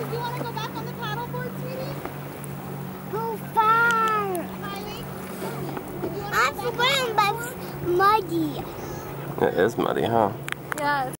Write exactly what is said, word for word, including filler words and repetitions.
Do you want to go back on the paddleboard, sweetie? Go far. Miley? I'm swimming, but it's muddy. It is muddy, huh? Yeah.